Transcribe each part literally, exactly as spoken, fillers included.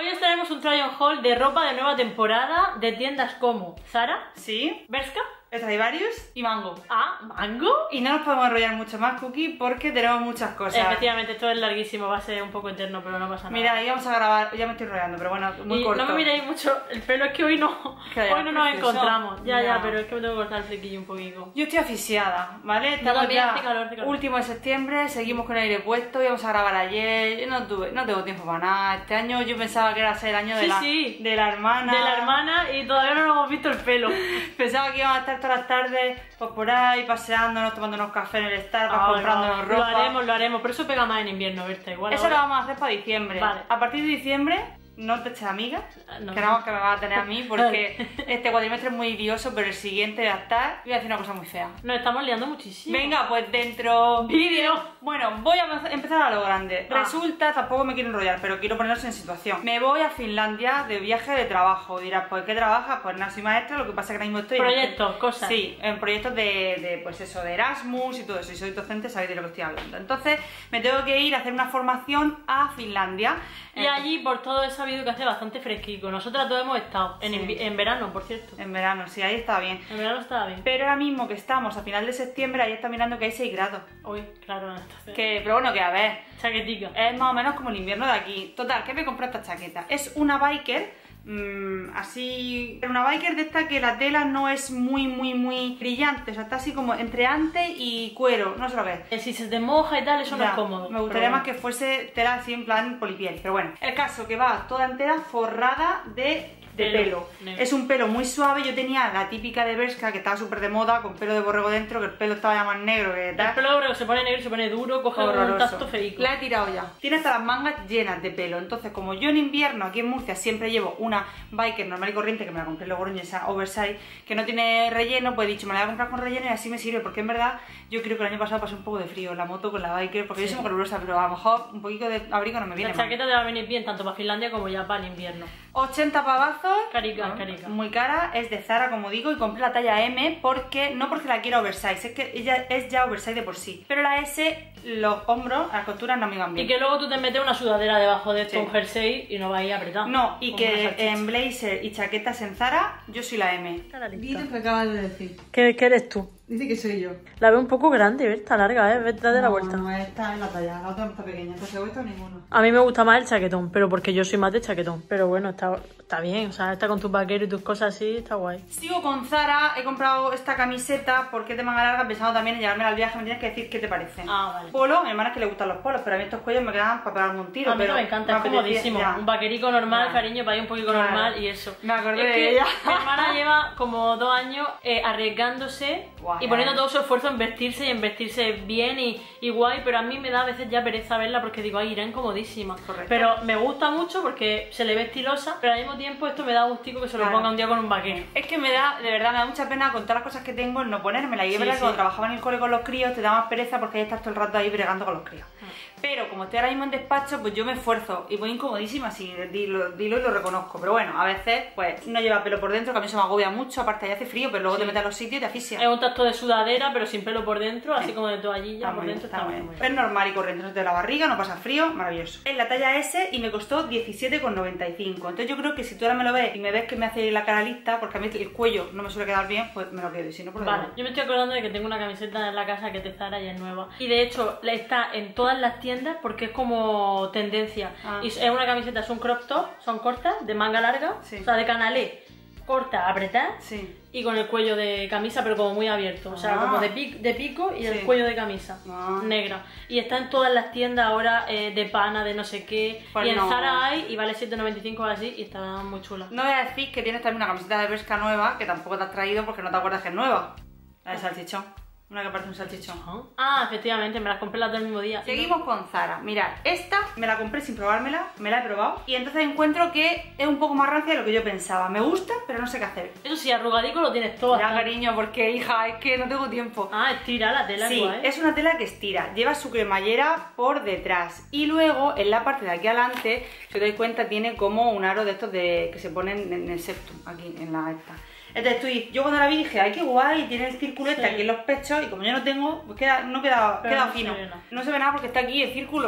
Hoy os traemos un try on haul de ropa de nueva temporada de tiendas como Zara, Sí, Bershka, Stradivarius y Mango. ah, Mango. Y no nos podemos enrollar mucho más, Cookie, porque tenemos muchas cosas. Efectivamente, esto es larguísimo, va a ser un poco eterno, pero no pasa nada. Mira, ahí vamos a grabar, ya me estoy enrollando, pero bueno, muy y corto. no me miréis mucho el pelo, es que hoy no, Que vaya hoy no nos precioso. encontramos. Ya, ya, Ya. pero es que me tengo que cortar el flequillo un poquito. Yo estoy asfixiada, ¿vale? Estamos también, ya hace calor, hace calor. último de septiembre, seguimos con el aire puesto, íbamos a grabar ayer, yo no tuve, no tengo tiempo para nada. Este año yo pensaba que era ser el año de, Sí, la, sí. de la hermana. De la hermana y todavía no nos hemos visto el pelo. Pensaba que íbamos a estar todas las tardes pues, por ahí paseándonos, tomándonos café en el Starbucks, Ah, comprándonos no, ropa. Lo haremos, lo haremos, pero eso pega más en invierno, Berta, igual. Eso lo ahora- vamos a hacer para diciembre. Vale. A partir de diciembre, no te eches amiga, No. que no, que me vas a tener a mí, porque este cuatrimestre es muy idioso, pero el siguiente voy a estar, voy a decir una cosa muy fea. Nos estamos liando muchísimo. Venga, pues dentro Vídeo. Bueno, voy a empezar a lo grande. Ah. Resulta, tampoco me quiero enrollar, pero quiero ponerse en situación. Me voy a Finlandia de viaje de trabajo. Dirás, ¿pues qué trabajas? Pues no, soy maestra, lo que pasa es que ahora mismo estoy en- Proyectos, cosas. Sí, en proyectos de, de, pues eso, de Erasmus y todo eso. Y soy docente, sabéis de lo que estoy hablando. Entonces, me tengo que ir a hacer una formación a Finlandia. Y allí, por todo he sabido que hace bastante fresquico. Nosotras todos hemos estado. En, Sí. invi- en verano, por cierto. En verano, sí, ahí está bien. En verano estaba bien. Pero ahora mismo que estamos a final de septiembre, ahí está mirando que hay seis grados. Uy, claro, entonces. Que, pero bueno, que a ver, Chaquetica. es más o menos como el invierno de aquí. Total, ¿qué me compré esta chaqueta? Es una biker, mmm, así... Una biker de esta que la tela no es muy, muy, muy brillante. O sea, está así como entre ante y cuero. No sé lo que es. Eh, Si se te moja y tal, eso no Ya, es cómodo. me gustaría pero más que fuese tela así en plan polipiel. Pero bueno, el caso que va toda entera forrada de... de Pelo pelo. negro. Es un pelo muy suave. Yo tenía la típica de Bershka que estaba súper de moda, con pelo de borrego dentro, que el pelo estaba ya más negro que tal. El pelo negro se pone negro y se pone duro, coge un Horroroso. tacto feico. La he tirado ya. Tiene hasta las mangas llenas de pelo. Entonces, como yo en invierno aquí en Murcia siempre llevo una biker normal y corriente, que me la compré luego en esa oversize, que no tiene relleno, pues he dicho, me la voy a comprar con relleno y así me sirve. Porque en verdad, yo creo que el año pasado pasé un poco de frío en la moto con la biker, porque Sí. yo soy muy calurosa, pero a lo mejor un poquito de abrigo no me viene La mal. chaqueta te va a venir bien tanto para Finlandia como ya para el invierno. ochenta pavazos. Carica, ¿no? carica. Muy cara, es de Zara, como digo, y compré la talla M porque, no porque la quiera oversize, es que ella es ya oversize de por sí. Pero la S, los hombros, las costuras no me van bien. Y que luego tú te metes una sudadera debajo de esto, Sí. un jersey, y no vas a ir apretado. No, y como una que salchicha. en blazer y chaquetas en Zara, yo soy la M. Di lo que acabas de decir. ¿Qué, ¿Qué eres tú? Dice que soy yo. La veo un poco grande, ¿ves? Está larga, ¿eh? Ves, date la No, vuelta. No, esta es la talla, la otra está pequeña, entonces he visto ninguno. A mí me gusta más el chaquetón, pero porque yo soy más de chaquetón. Pero bueno, está, está bien, o sea, está con tus vaqueros y tus cosas así, está guay. Sigo con Zara, he comprado esta camiseta porque es de manga larga, pensando también en llevarme al viaje, me tienes que decir qué te parece. Ah, vale. Polo, a mi hermana es que le gustan los polos, pero a mí estos cuellos me quedan para pegarme un tiro. A mí pero me encanta, es apetecía- comodísimo. ya. Un vaquerico normal, Ya. cariño, para ir un poquito Claro. normal y eso. Me acordé Es de que ella. Mi hermana lleva como dos años eh, arriesgándose Guay. y poniendo todo su esfuerzo en vestirse y en vestirse bien y, y guay, pero a mí me da a veces ya pereza verla porque digo, ay, irá incomodísima. Correcto. Pero me gusta mucho porque se le ve estilosa, pero al mismo tiempo esto me da gustico que se lo Claro. ponga un día con un vaquero. Es que me da, de verdad, me da mucha pena con todas las cosas que tengo el no ponérmela. Y es Sí, verdad que sí. cuando trabajaba en el cole con los críos te da más pereza porque ahí estás todo el rato ahí bregando con los críos. Ah. Pero como estoy ahora mismo en despacho, pues yo me esfuerzo y voy incomodísima, sí, dilo, dilo y lo reconozco. Pero bueno, a veces pues no lleva pelo por dentro, que a mí se me agobia mucho, aparte ya hace frío, pero luego Sí. te metes a los sitios y te asfixia. Es un tacto de sudadera, pero sin pelo por dentro, así como de toallilla Está por muy dentro, bien, está muy bien. bien. Es normal y corriente, no te da la barriga, no pasa frío, maravilloso. Es la talla S y me costó diecisiete con noventa y cinco. Entonces yo creo que si tú ahora me lo ves y me ves que me hace la cara lista, porque a mí el cuello no me suele quedar bien, pues me lo quedo. Y si no, pues Vale, no. yo me estoy acordando de que tengo una camiseta en la casa que es de Zara y es nueva. Y de hecho la está en todas las tiendas porque es como tendencia. Ah. Y es una camiseta, es un crop top, son cortas, de manga larga, Sí. o sea, de canalé, corta, apretada. Sí. Y con el cuello de camisa, pero como muy abierto. O sea, Ah. como de, pic- de pico y el Sí. cuello de camisa. Ah. Negra. Y está en todas las tiendas ahora eh, de pana, de no sé qué. Pues y en no. Zara hay y vale siete noventa y cinco así y está muy chula. No voy a decir que tienes también una camiseta de Bershka nueva, que tampoco te has traído porque no te acuerdas que es nueva. La de salchichón. Una que parece un salchichón. Ah, efectivamente, me las compré las dos el mismo día. Seguimos con Zara. Mirad, esta me la compré sin probármela, me la he probado. Y entonces encuentro que es un poco más rancia de lo que yo pensaba. Me gusta, pero no sé qué hacer. Eso sí, arrugadico lo tienes todo. Ya, hasta- cariño, porque hija, es que no tengo tiempo. Ah, estira la tela, Sí, guay. es una tela que estira, lleva su cremallera por detrás y luego en la parte de aquí adelante, si os dais cuenta, tiene como un aro de estos de que se ponen en el septum, aquí en la esta. Entonces tú dices, yo cuando la vi dije, ay qué guay, tiene el círculo este Sí. aquí en los pechos y como yo no tengo, pues queda, no queda, Pero queda no se fino. ve nada. No se ve nada porque está aquí el círculo.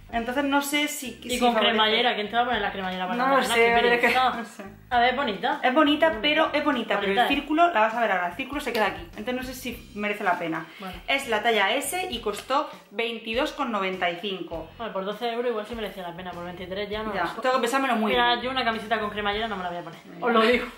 Entonces no sé si... Y si con favorece. cremallera, ¿quién te va a poner la cremallera para No la lo mañana? sé, Qué a ver, es que- pereza. no sé. A ver, es bonita. Es bonita, pero es bonita, pero Bonita, el ¿eh? círculo, la vas a ver ahora, el círculo se queda aquí. Entonces no sé si merece la pena. Bueno. Es la talla S y costó veintidós con noventa y cinco. Bueno, por doce euros igual sí merecía la pena, por veintitrés ya no Ya, lo sé. tengo que pensármelo muy Mira, bien. yo una camiseta con cremallera no me la voy a poner. Os lo digo.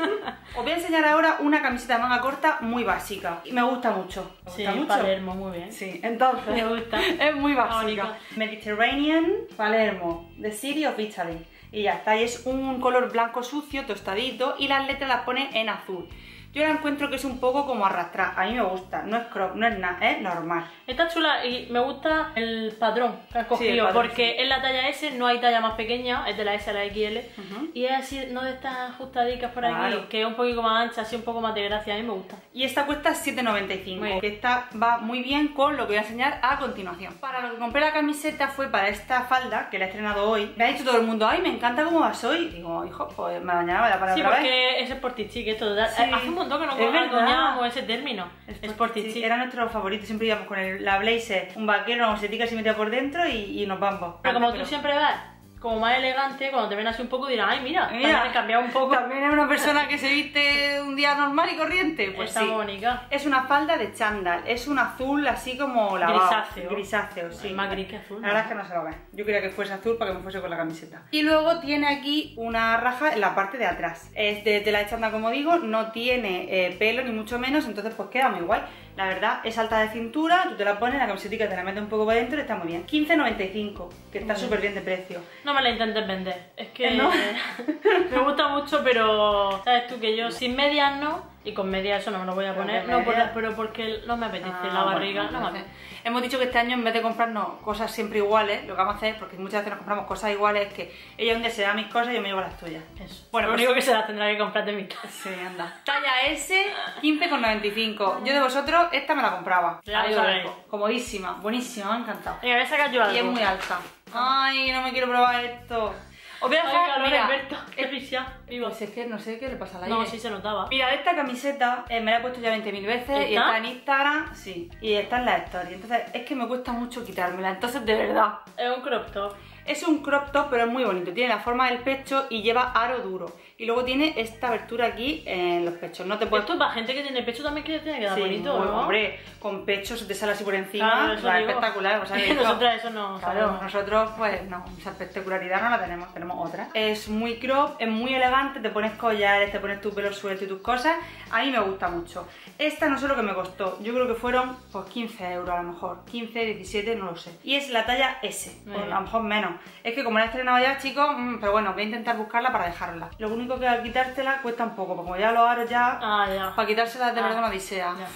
Os voy a enseñar ahora una camiseta de manga corta muy básica. Y me gusta mucho. Me Sí, gusta mucho. Palermo, muy bien. Sí, entonces Me gusta. es muy Está básica. bonita. Mediterranean Palermo, The City of Italy. Y ya está, y es un color blanco sucio, tostadito, y las letras las pone en azul. Yo la encuentro que es un poco como arrastrar. A mí me gusta, no es crop, no es nada, es normal. Está chula y me gusta el patrón que has Sí, cogido, el patrón, porque sí. en la talla S no hay talla más pequeña, es de la S a la X L, Ujú. y es así, no de estas ajustadicas por aquí, Claro. que es un poquito más ancha, así un poco más de gracia, a mí me gusta. Y esta cuesta siete noventa y Muy cinco, bien. que esta va muy bien con lo que voy a enseñar a continuación. Para lo que compré la camiseta fue para esta falda, que la he estrenado hoy. Me ha dicho todo el mundo, ay, me encanta cómo vas hoy. Digo, hijo, pues mañana me da para Sí, otra vez. porque es Sporty Chic, esto, da- Sí. hace un montón que no Es verdad. acuñábamos ese término, Sporty Chic. Era nuestro favorito, siempre íbamos con el, la blazer, un vaquero, una bolsetica así metida por dentro y, y nos vamos. Pero como Pero- tú siempre vas como más elegante, cuando te ven así un poco dirán, ay, mira, Mira, también he cambiado un poco. También es una persona que se viste un día normal y corriente. Pues Está sí. bonita. Es una falda de chándal, es un azul así como lavado. Grisáceo. Grisáceo, sí. Es más gris que azul, La verdad ¿no? es que no se lo ve. Yo quería que fuese azul para que me fuese con la camiseta. Y luego tiene aquí una raja en la parte de atrás. Es de tela de chándal, como digo, no tiene eh, pelo ni mucho menos, entonces pues queda muy guay. La verdad, es alta de cintura, tú te la pones, la camiseta te la metes un poco para adentro y está muy bien. quince noventa y cinco, que está Muy bien. súper bien de precio. No me la intentes vender, es que ¿No? me gusta mucho, pero sabes tú que yo sin medias no, y con medias eso no me lo voy a Pero poner, con no, por- medias. pero porque no me apetece Ah, la bueno, barriga, no me entonces, apetece. Hemos dicho que este año en vez de comprarnos cosas siempre iguales, lo que vamos a hacer, porque muchas veces nos compramos cosas iguales, es que ella un día se da mis cosas y yo me llevo las tuyas. Eso. Bueno, Lo pues- único que se las tendrá que comprar de mi casa. Sí, anda. Talla S, quince con noventa y cinco. Yo de vosotros, esta me la compraba. Ya Ahí lo os sabéis. dejo. Comodísima, buenísima, me ha encantado. Venga, voy a sacar yo algo. Y es muy alta. Ay, no me quiero probar esto. Os voy a Ay, dejar, calor, mira, Alberto, qué risa, viva. pues es que no sé qué le pasa al aire. No, sí se notaba. Mira, esta camiseta eh, me la he puesto ya veinte mil veces y ¿Está? está en Instagram, sí, y está en la story. Entonces es que me cuesta mucho quitármela, entonces de verdad. Es un crop top. Es un crop top, pero es muy bonito. Tiene la forma del pecho y lleva aro duro. Y luego tiene esta abertura aquí en los pechos. No te puedes... Esto es para gente que tiene pecho también que tiene que dar Sí, bonito, muy- ¿no? hombre, con pecho se te sale así por encima, Claro, eso va digo. espectacular. O sea, que esto- Nosotras eso no Claro, sabemos. nosotros pues no, esa espectacularidad no la tenemos, tenemos otra. Es muy crop, es muy elegante, te pones collares, te pones tu pelo suelto y tus cosas. A mí me gusta mucho. Esta no sé lo que me costó, yo creo que fueron pues quince euros a lo mejor, quince, diecisiete, no lo sé. Y es la talla S, Muy o bien. a lo mejor menos. Es que como la he estrenado ya, chicos, mm, pero bueno, voy a intentar buscarla para dejarla. Lo único que al quitártela cuesta un poco, porque como ya los aros ya, Ah, ya. para quitárselas de Ah, verdad una odisea. ya.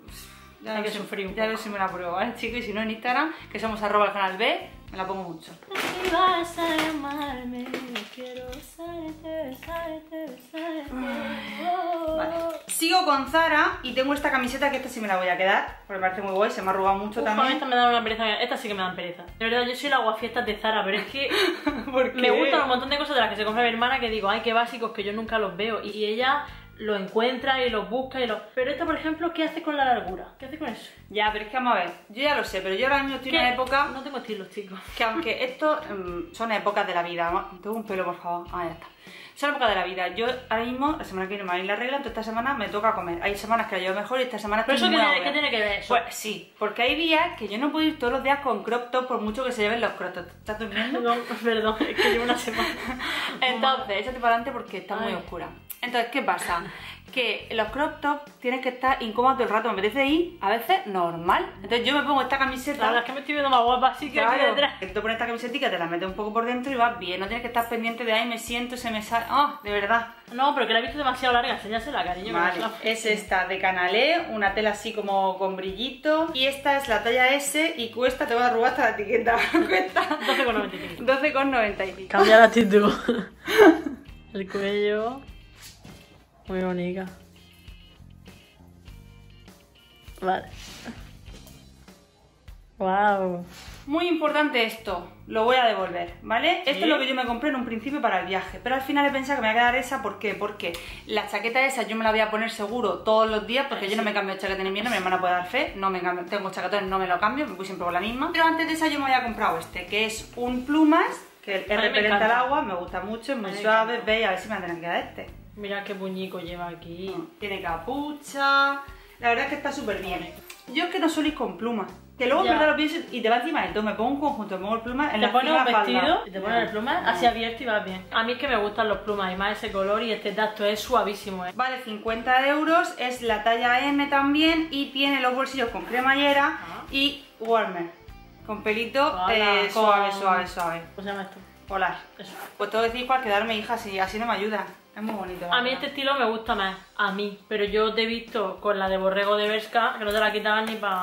Ya Hay a que ver si- sufrir un Ya a ver poco. si me la pruebo, ¿vale, chicos? Y si no, en Instagram, que somos arroba el canal B, me la pongo mucho. Si vas a llamarme, quiero besarte, besarte, besarte. Oh. Vale. Sigo con Zara y tengo esta camiseta que esta sí me la voy a quedar, porque me parece muy guay, se me ha arrugado mucho Uf, a mí también. esta me da una pereza. Estas sí que me dan pereza. De verdad, yo soy la guafiestas de Zara, pero es que ¿Por qué? me gustan un montón de cosas de las que se compra mi hermana que digo, ay, qué básicos que yo nunca los veo. Y ella lo encuentra y los busca y los... Pero esta, por ejemplo, ¿qué hace con la largura? ¿Qué hace con eso? Ya, pero es que vamos a ver, yo ya lo sé, pero yo ahora mismo estoy en una ¿Qué? época No tengo estilos, chicos. que aunque esto mm, son épocas de la vida, ¿no? Tengo un pelo, por favor, ah, ya está. Son épocas de la vida, yo ahora mismo, la semana que viene me va a ir la regla, entonces esta semana me toca comer. Hay semanas que la llevo mejor y esta semana Pero estoy eso, muy ¿qué tiene, agobiada. ¿qué tiene que ver eso? Pues sí, porque hay días que yo no puedo ir todos los días con crop top por mucho que se lleven los crop top. ¿Estás durmiendo? Perdón, perdón, es que llevo una semana. Entonces, échate para adelante porque está muy Ay. oscura. Entonces, ¿qué pasa? Que los crop tops tienes que estar incómodos todo el rato. Me apetece ir a veces normal. Entonces yo me pongo esta camiseta. La verdad es que me estoy viendo más guapa así que aquí Claro, detrás. que tú te pones esta camisetica, te la metes un poco por dentro y vas bien. No tienes que estar pendiente de ahí me siento, se me sale. ¡Ah! de verdad. No, pero que la he visto demasiado larga, enséñasela, cariño. que Vale, no se la- es esta de Canalé, una tela así como con brillito. Y esta es la talla S y cuesta, te voy a arrugar hasta la etiqueta. Cuesta doce con noventa y cinco. doce con noventa y cinco. Cambia la actitud. El cuello. Muy bonita. Vale. Wow. Muy importante esto, lo voy a devolver, ¿vale? ¿Sí? Esto es lo que yo me compré en un principio para el viaje, pero al final he pensado que me voy a quedar esa, ¿por qué? Porque la chaqueta esa yo me la voy a poner seguro todos los días, porque Ay, yo no sí. me cambio de chaqueta en invierno, mi hermana puede dar fe, no me cambio, tengo chaquetones, no me lo cambio, me voy siempre con la misma. Pero antes de esa yo me había comprado este, que es un plumas, que es A mí me repelente al encanta. agua, me gusta mucho, es muy A mí me suave, encanta. veis, a ver si me va a tener que dar este. Mira qué puñico lleva aquí. Tiene capucha, la verdad es que está súper bien. Yo es que no suelo ir con plumas, que luego en Ya. verdad lo pienso y te va encima de todo, me pongo un conjunto, me pongo el pluma en Te la pones esquina un de la falda. vestido y te pones el pluma No. así abierto y vas bien. A mí es que me gustan los plumas y más ese color y este tacto es suavísimo, ¿eh? Vale cincuenta euros, es la talla M también y tiene los bolsillos con cremallera Ah. y warmer, con pelito Hola, eh, con- suave, suave, suave, ¿Cómo se llama esto? polar. Eso. Pues tengo que decir cuál quedarme, hija, así, así no me ayuda. Es muy bonito. la A mí verdad. este estilo me gusta más, a mí, pero yo te he visto con la de Borrego de Bershka, que no te la quitaban ni para...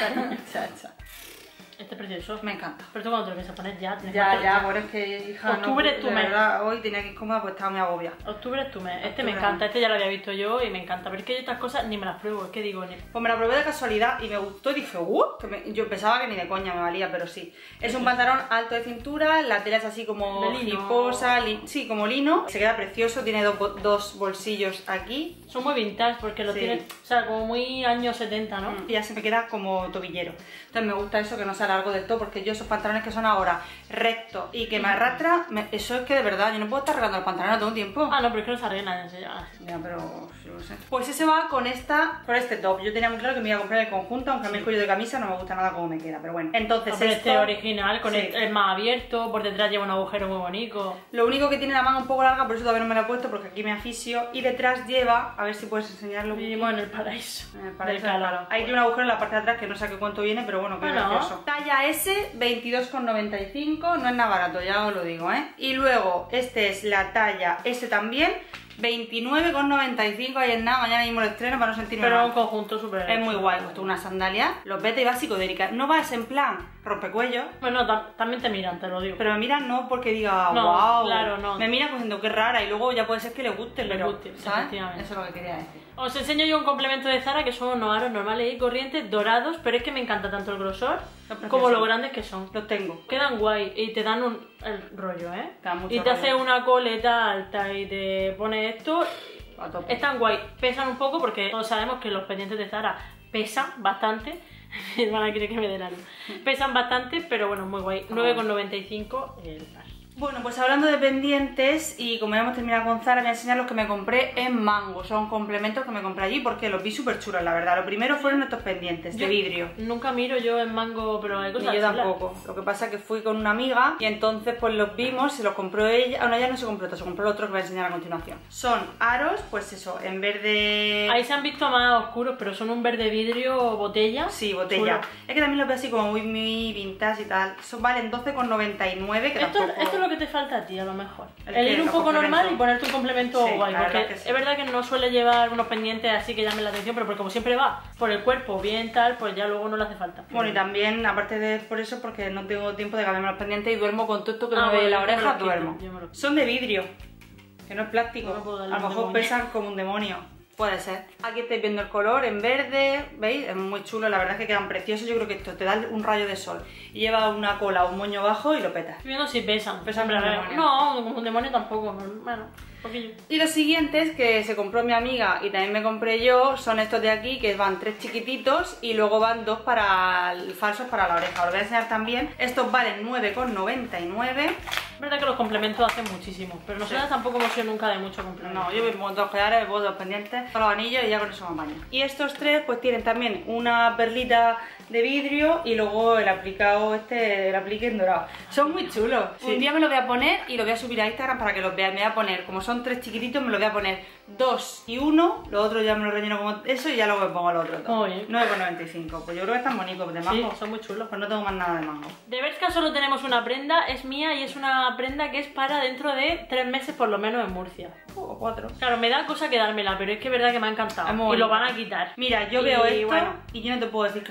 Chacha. Este es precioso. Me encanta. Pero tú cuando te lo piensas poner ya, tienes Ya, que- ya, bueno, es que hija, Octubre no, es tu de mes. verdad, hoy tenía que ir cómoda pues estaba muy agobiada. Octubre es tu mes. Este Octubre. me encanta, este ya lo había visto yo y me encanta. Pero es que yo estas cosas ni me las pruebo, es que digo... Ni... Pues me la probé de casualidad y me gustó y dije, ¡uh! Que me- yo pensaba que ni de coña me valía, pero sí. Es un pantalón alto de cintura, la tela es así como De lino. hiposa, li- sí, como lino. Se queda precioso, tiene dos, bo- dos bolsillos aquí. Son muy vintage porque lo Sí. tienen, o sea, como muy años setenta, ¿no? Y ya se me queda como tobillero. Entonces me gusta eso, que no sea largo del todo, porque yo esos pantalones que son ahora rectos y que me arrastra, me- eso es que de verdad, yo no puedo estar arreglando los pantalones, no tengo tiempo. Ah, no, pero es que no se arreglan, ese ya. Ya, pero yo no sé. Pues ese va con esta, con este top. Yo tenía muy claro que me iba a comprar el conjunto, aunque a mí el cuello de camisa no me gusta nada cómo me queda, pero bueno. Entonces Hombre, esto, este original, con sí. el, el más abierto, por detrás lleva un agujero muy bonito. Lo único que tiene la manga un poco larga, por eso todavía no me la he puesto, porque aquí me asfixio. Y detrás lleva, a ver si puedes enseñarlo. Vivimos en el paraíso. En el paraíso del del calor. calor. Hay que un agujero en la parte de atrás que no sé a qué cuánto viene, pero bueno, qué Bueno. gracioso. Talla S, veintidós con noventa y cinco, no es nada barato, ya os lo digo, ¿eh? Y luego, este es la talla S también, veintinueve con noventa y cinco, ahí en nada, mañana mismo lo estreno para no sentirme Pero mal. un conjunto súper... Es muy guay, costó una sandalia, los vete y va psicodélica. No vas en plan rompecuello, Bueno, tam- también te miran, te lo digo. pero me miran no porque diga, No, wow. claro, no. Me miran diciendo que rara y luego ya puede ser que le guste, Le pero, guste, ¿sabes? efectivamente. Eso es lo que quería decir. Os enseño yo un complemento de Zara que son unos aros normales y corrientes, dorados, pero es que me encanta tanto el grosor Son preciosos. como lo grandes que son. Los tengo. Quedan guay y te dan un, el rollo, ¿eh? Te dan mucho y te hace rollo. una coleta alta y te pone esto. A tope. Están guay, pesan un poco porque todos sabemos que los pendientes de Zara pesan bastante. Mi hermana quiere que me dé la luz. Pesan bastante, pero bueno, muy guay. nueve con noventa y cinco el par. Bueno, pues hablando de pendientes, y como ya hemos terminado con Zara, voy a enseñar los que me compré en Mango. Son complementos que me compré allí porque los vi súper chulos, la verdad. Lo primero fueron estos pendientes de Yo vidrio. Nunca miro yo en Mango, pero hay Ni cosas yo chulas. tampoco. Lo que pasa es que fui con una amiga y entonces pues los vimos, se los compró ella. Ah, no, ella no se compró otro, se compró el otro que voy a enseñar a continuación. Son aros, pues eso, en verde... Ahí se han visto más oscuros, pero son un verde vidrio botella. Sí, botella. Chulo. Es que también los veo así como muy, muy vintage y tal. Son, valen doce con noventa y nueve, que Esto, tampoco... esto es lo que te falta a ti, a lo mejor. ¿El El, qué? ir un Los poco normal complementos. y ponerte un complemento Sí, guay. la Porque verdad que sí. es verdad que no suele llevar unos pendientes así que llamen la atención, pero porque como siempre va por el cuerpo bien tal, pues ya luego no le hace falta. Bueno, y también, aparte de por eso, porque no tengo tiempo de cambiarme los pendientes y duermo con todo esto que Ah, me ve bueno, en la yo me oreja, lo quito, duermo. yo me lo quito. Son de vidrio, que no es plástico. No me puedo darle A lo un mejor demonio. pesan como un demonio. Puede ser. Aquí estáis viendo el color en verde, ¿veis? Es muy chulo, la verdad es que quedan preciosos. Yo creo que esto te da un rayo de sol y lleva una cola o un moño bajo y lo petas. Estoy viendo si pesan. Pesan Pero, como un demonio. No, como un demonio tampoco. Bueno, un poquillo. Y los siguientes que se compró mi amiga y también me compré yo son estos de aquí, que van tres chiquititos y luego van dos para falsos para la oreja. Os lo voy a enseñar también. Estos valen nueve con noventa y nueve. Es verdad que los complementos hacen muchísimo, pero nosotros Sí. tampoco hemos sido nunca de mucho complemento. No, yo me pongo dos collares, me pongo dos pendientes, todos los anillos y ya con eso me apaño. Y estos tres pues tienen también una perlita de vidrio y luego el aplicado este, el aplique en dorado. Son muy chulos. Sí. Un día me lo voy a poner y lo voy a subir a Instagram para que los veáis. Me voy a poner, como son tres chiquititos, me lo voy a poner dos y uno, lo otro ya me lo relleno como eso y ya luego me pongo el otro. Muy bien. nueve con noventa y cinco. Pues yo creo que están bonitos de Sí, mango. son muy chulos. Pues no tengo más nada de mango. De Bershka solo tenemos una prenda, es mía y es una prenda que es para dentro de tres meses por lo menos en Murcia. O cuatro. Claro, me da cosa quedármela, pero es que es verdad que me ha encantado. Es muy Y bonito. lo van a quitar. Mira, yo Y veo esto bueno. y yo no te puedo decir que lo devuelvas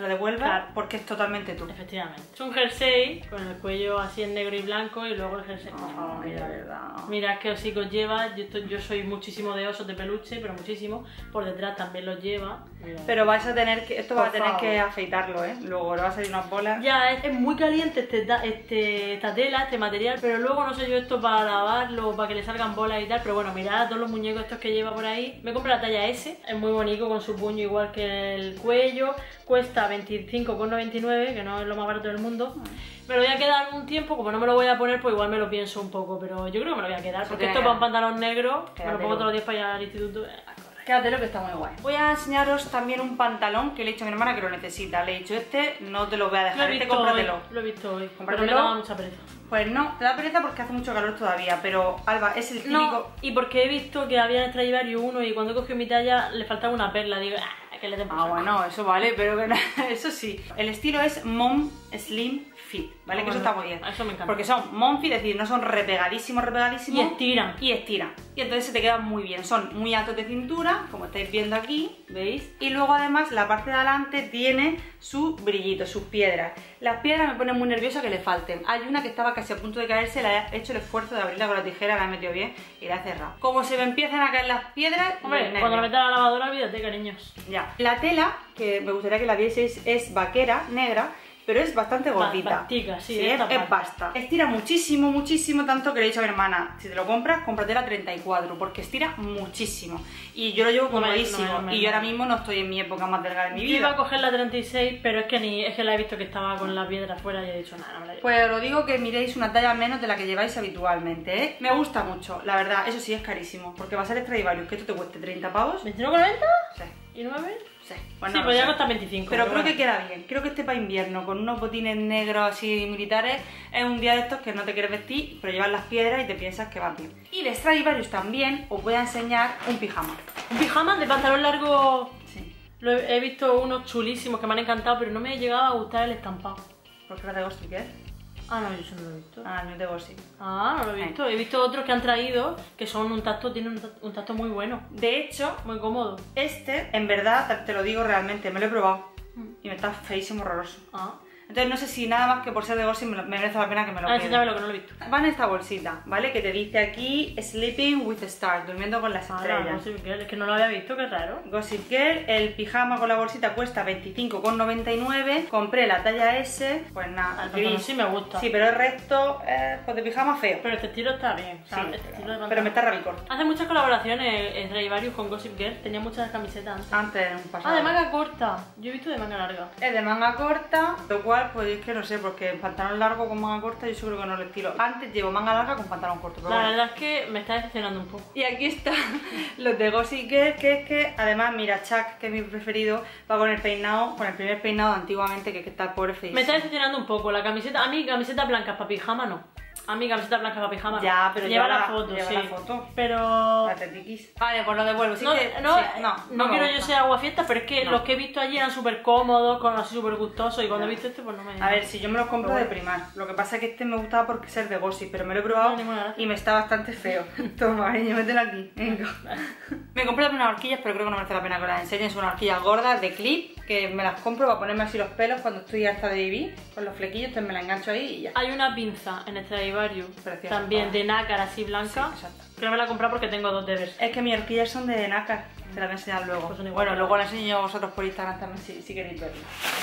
Claro. porque es totalmente tú. Efectivamente. Es un jersey con el cuello así en negro y blanco y luego el jersey. Por favor, Ay, de mira. verdad. Mira qué hocicos lleva. Yo, estoy- yo soy muchísimo de osos de peluche, pero muchísimo. Por detrás también los lleva. Mira. Pero vais a tener que, esto Por va a tener favor. que afeitarlo, ¿eh? Luego le va a salir unas bolas. Ya, es, es muy caliente este, ta- este, esta tela, este material, pero luego no sé yo esto para lavarlo, para que le salgan bolas y tal, pero bueno, mirad todos los muñecos estos que lleva por ahí. Me compré la talla S, es muy bonito con su puño igual que el cuello, cuesta veinticinco con noventa y nueve, que no es lo más barato del mundo. Me lo voy a quedar un tiempo, como no me lo voy a poner, pues igual me lo pienso un poco, pero yo creo que me lo voy a quedar, porque tiene esto que- para un pantalón negro, me lo Quédatelo. pongo todos los días para ir al instituto. eh, a correr. Quédatelo que está muy guay. Voy a enseñaros también un pantalón que le he dicho a mi hermana que lo necesita. Le he dicho, este no te lo voy a Lo he dejar, este visto hoy, cómpratelo. lo he visto hoy, pero Cómpratelo. me daba mucha pereza. Pues no, te da pereza porque hace mucho calor todavía, pero Alba, es el típico... No, y porque he visto que había en Stradivarius uno y cuando he cogido mi talla le faltaba una perla, digo, ah, que le den por Ah, saco. bueno, eso vale, pero que no- eso sí. El estilo es Mom Slim Fit, ¿vale? Ah, que eso bueno, está muy bien. eso me encanta. Porque son Mom Fit, es decir, no son repegadísimos, repegadísimos. Y estiran. Y estiran. Y entonces se te quedan muy bien. Son muy altos de cintura, como estáis viendo aquí, ¿veis? Y luego además la parte de adelante tiene su brillito, sus piedras. Las piedras me ponen muy nerviosa que le falten. Hay una que estaba casi a punto de caerse, la he hecho el esfuerzo de abrirla con la tijera, la he metido bien y la he cerrado. Como se me empiezan a caer las piedras, Hombre, los cuando lo nervios. metas a la lavadora, olvídate, cariños. Ya. La tela, que me gustaría que la vieseis, es vaquera, negra, pero es bastante gordita. bastica, sí, es, esta es pasta. basta. Estira muchísimo, muchísimo, tanto que le he dicho a mi hermana, si te lo compras, cómpratela treinta y cuatro, porque estira muchísimo. Y yo lo llevo No me- comodísimo, no me- no me- y yo ahora mismo no estoy en mi época más delgada de mi Yo iba a vida. coger la treinta y seis, pero es que ni es que la he visto que estaba con la piedra afuera y he dicho, nada, no me la llevo. Pues os lo digo que miréis una talla menos de la que lleváis habitualmente, ¿eh? Me gusta mucho, la verdad, eso sí es carísimo, porque va a ser Stradivarius, que esto te cueste treinta pavos. ¿veintiuno con noventa? Sí, ¿Y nueve? sí. Pues Sí, no lo podría sé. costar veinticinco. Pero creo que bueno. queda bien. Creo que este para invierno, con unos botines negros así militares, es un día de estos que no te quieres vestir, pero llevas las piedras y te piensas que va bien. Y de Stradivarius también os voy a enseñar un pijama. Un pijama de pantalón largo. Sí. Lo he, he visto unos chulísimos que me han encantado, pero no me llegaba a gustar el estampado. ¿Por qué era de Gossip Girl? Ah, no, yo eso no lo he visto. Ah, no es de Gossip. Ah, no lo he visto. He visto otros que han traído que son un tacto, tienen un tacto, un tacto muy bueno, De hecho, muy cómodo. este, en verdad, te lo digo realmente, me lo he probado. Mm. Y me está feísimo, horroroso. Ah, Entonces no sé si nada más que por ser de Gossip me, lo- me merece la pena que me lo ah quede. enséñame lo que no lo he visto. Va en esta bolsita, ¿vale? Que te dice aquí Sleeping with Stars, durmiendo con las Ah, estrellas. no, no sé qué, es que no lo había visto, qué raro. Gossip Girl, el pijama con la bolsita cuesta veinticinco con noventa y nueve. Compré la talla S, pues nada, El pantalón gris. sí me gusta. Sí, pero el resto, eh, pues de pijama feo. Pero este estilo está bien. o sea, Sí, este estilo de pero pantalón. me está rabicorto. Hace muchas colaboraciones en Stradivarius con Gossip Girl. Tenía muchas camisetas antes. Antes en un pasado. Ah, de manga corta. Yo he visto de manga larga. Es de manga corta, lo cual, pues es que no sé, porque en pantalón largo con manga corta yo seguro que no lo estilo. Antes llevo manga larga con pantalón corto, pero La bueno. verdad es que me está decepcionando un poco. Y aquí están los de Gossip Girl, que es que, además, mira, Chuck, que es mi preferido, va con el peinado, con el primer peinado de antiguamente, que, es que está el pobre feísimo. Me está decepcionando un poco. La camiseta, a mí camiseta blanca para pijama no. A mí camiseta blanca para pijama no. Ya, pero lleva lleva la la- foto, lleva sí. la foto. Pero La tetiquis. Vale, pues lo devuelvo. Sí no, que- no, sí, no, no me quiero yo gusta. ser aguafiesta, pero es que No. los que he visto allí eran súper cómodos, con así súper gustosos y cuando he Ya. visto este pues no me... A ver, si yo me los compro Pero de bueno. primar. Lo que pasa es que este me gustaba porque ser de Gossip, pero me lo he probado No, ninguna gracia. y me está bastante feo. Toma, cariño, mételo aquí. Venga. Me compré también unas horquillas, pero creo que no merece la pena que las enseñes. Son unas horquillas gordas de clip, que me las compro para ponerme así los pelos cuando estoy hasta de vivir, con los flequillos, entonces me la engancho ahí y ya. Hay una pinza en Stradivarius, Preciosa. también de nácar así blanca, Sí, exacto. pero me la he comprado porque tengo dos deberes. Es que mis horquillas son de nácar, te las voy a enseñar luego. Pues son igual. Bueno, luego las enseño a vosotros por Instagram también si, si queréis verlo.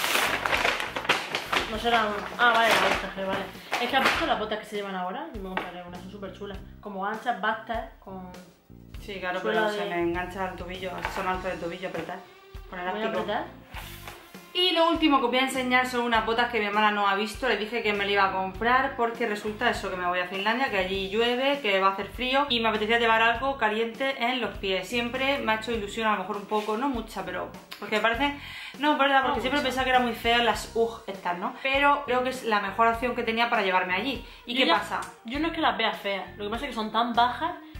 No será... Ah, vale, la botas, vale. Es que has visto las botas que se llevan ahora, yo me compraré unas, son súper chulas. Como anchas, bastas, con... Sí, claro, Suela pero se de- me engancha al tobillo, son altos del tobillo, apretar. Con Voy a elástico. apretar. Y lo último que os voy a enseñar son unas botas que mi hermana no ha visto. Le dije que me las iba a comprar porque resulta eso, que me voy a Finlandia, que allí llueve, que va a hacer frío y me apetecía llevar algo caliente en los pies. Siempre me ha hecho ilusión, a lo mejor un poco, no mucha, pero porque me parecen... No, es verdad, porque No siempre mucha. pensaba que eran muy feas las U G estas, ¿no? Pero creo que es la mejor opción que tenía para llevarme allí. ¿Y Yo qué ya- pasa? Yo no es que las vea feas, lo que pasa es que son tan bajas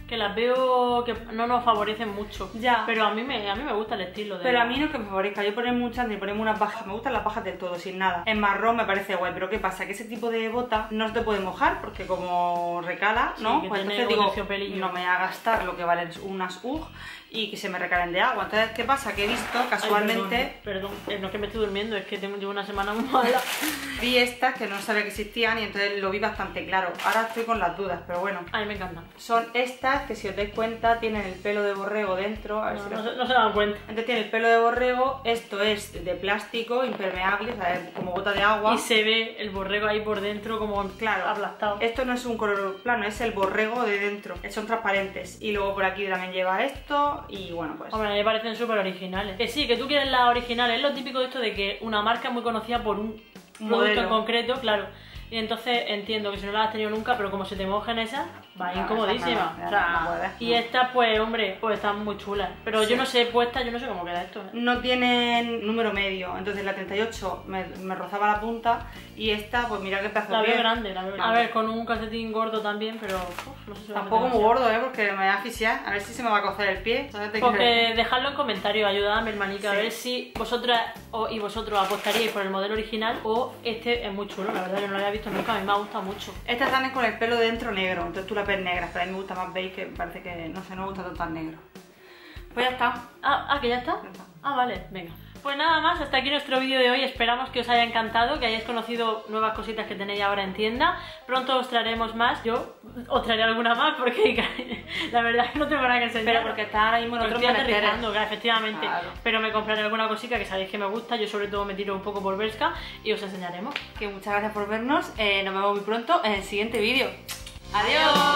que las veo que no nos favorecen mucho. Ya. Pero a mí me, a mí me gusta el estilo de... Pero a mí no es que me favorezca, yo ponerme un chándal y ponerme unas bajas, me gustan las bajas del todo, sin nada. En marrón me parece guay, pero ¿qué pasa? Que ese tipo de bota no se te puede mojar porque como recala, ¿no? Sí, pues tiene entonces digo, terciopelillo. no me voy a gastar lo que valen unas U G y que se me recalen de agua. Entonces, ¿qué pasa? Que he visto casualmente... Ay, perdón, perdón. Eh, no es que me estoy durmiendo, es que tengo, llevo una semana muy mala. Vi estas que no sabía que existían y entonces lo vi bastante claro. Ahora estoy con las dudas, pero bueno. A mí me encantan. Son estas que, si os dais cuenta, tienen el pelo de borrego dentro. A ver No, si no, lo- se, no se dan cuenta. Entonces tiene el pelo de borrego, esto es de plástico, impermeable, o sea, es como gota de agua. Y se ve el borrego ahí por dentro como Claro, aplastado. Esto no es un color plano, es el borrego de dentro. Son transparentes. Y luego por aquí también lleva esto y bueno, pues... Hombre, a mí me parecen súper originales. Que sí, que tú quieres las originales. Es lo típico de esto de que una marca es muy conocida por un producto Modelo. en concreto, claro. Y entonces entiendo que si no las has tenido nunca, pero como se te mojen esas, va No, incomodísima. esas no, O sea, no puedes, y no. estas, pues, hombre, pues están muy chulas. Pero Sí. yo no sé, puesta, yo no sé cómo queda esto. ¿eh? No tienen número medio, entonces la treinta y ocho me, me rozaba la punta y esta, pues mira qué pedazo La de veo pie. grande, la veo grande. A ver, con un calcetín gordo también, pero uf, no sé si va a Tampoco meter muy demasiado. gordo, ¿eh? Porque me va a asfixiar. A ver si se me va a cocer el pie. ¿Sabes? Te quiero Porque decir. dejadlo en comentarios, ayudad a mi hermanica Sí. a ver si vosotras o, y vosotros apostaríais por el modelo original o este es muy chulo, la verdad yo no lo había visto nunca, a mí me ha gustado mucho. Estas también con el pelo dentro negro, entonces tú la ves negra, pero a mí me gusta más beige, que parece que, no sé, no me gusta tanto tan negro. Pues ya está. Ah, ah, ¿que ya está? Ya está. Ah, vale, venga. Pues nada más, hasta aquí nuestro vídeo de hoy, esperamos que os haya encantado, que hayáis conocido nuevas cositas que tenéis ahora en tienda. Pronto os traeremos más, yo os traeré alguna más porque la verdad es que no tengo nada que enseñar. Pero porque está ahora mismo en Porque otros estoy menesteres. aterrizando, claro, efectivamente. Claro. Pero me compraré alguna cosita que sabéis que me gusta, yo sobre todo me tiro un poco por Bershka y os enseñaremos. Que muchas gracias por vernos, eh, nos vemos muy pronto en el siguiente vídeo. ¡Adiós!